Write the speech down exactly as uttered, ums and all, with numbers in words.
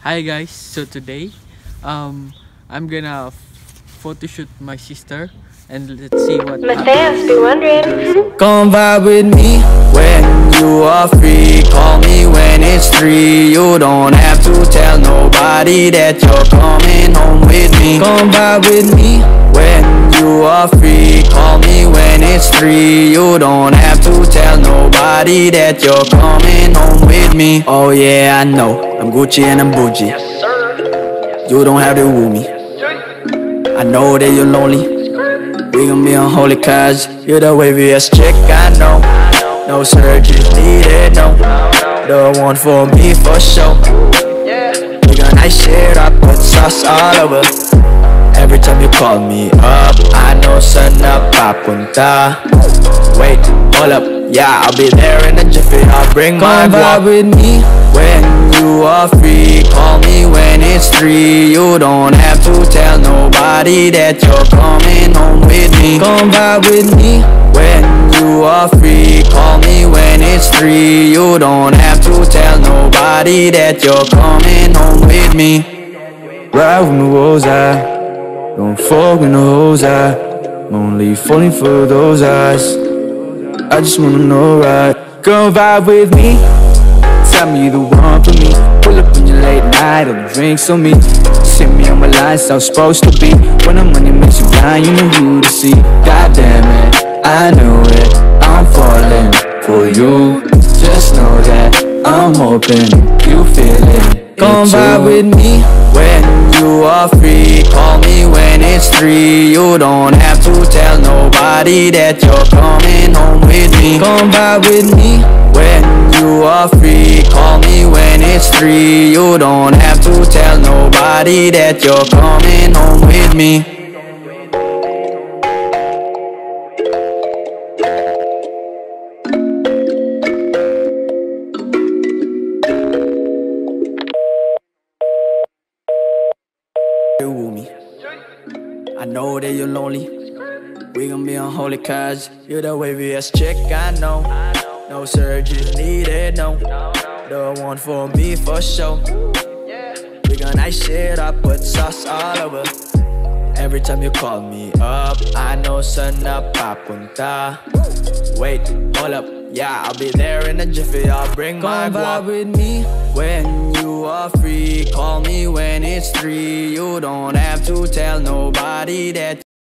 Hi guys, so today um I'm gonna photo shoot my sister and let's see what Matthias, be wondering. Come vibe with me when you are free. Call me when it's three. You don't have to tell nobody that you're coming home with me. Come vibe with me when you are free. Call me when it's three. You don't have to tell nobody that you're coming home with me. Oh yeah, I know I'm Gucci and I'm bougie. You don't have to woo me. I know that you're lonely. We gon' be unholy cause you're the waviest chick I know. No surgery needed, no. The one for me for sure. We gon' nice shit, I put sauce all over. Every time you call me up, I know sana papunta. Wait, hold up, yeah, I'll be there in a jiffy. I'll bring my vibe with me when you are free. Call me when it's three. You don't have to tell nobody that you're coming home with me. Come vibe with me when you are free. Call me when it's three. You don't have to tell nobody that you're coming home with me. Ride with the wolves, I don't fuck with the hoes, I I'm only falling for those eyes. I just wanna know right. Come vibe with me. Tell me you the one for me. Pull up on your late night, all the drinks on me. Send me on my lines, how I'm supposed to be. When the money makes you blind, you know who to see. God damn it, I knew it. I'm falling for you. Just know that I'm hoping you feel it. Come vibe with me when you are free. Call me when it's three. You don't have to tell nobody that you're coming home with me. Come vibe with me when you are free. Call me when it's three. You don't have to tell nobody that you're coming home with me. Woo me. I know that you're lonely. We gon' be unholy cause you're the waviest chick I know. No surgery needed, no. The one for me for sure. We gon' nice shit, I put sauce all over. Every time you call me up, I know sana papunta. Wait, hold up, yeah, I'll be there in a jiffy. I'll bring my vibe with me when you are free. Call me when it's three. You don't have to tell nobody that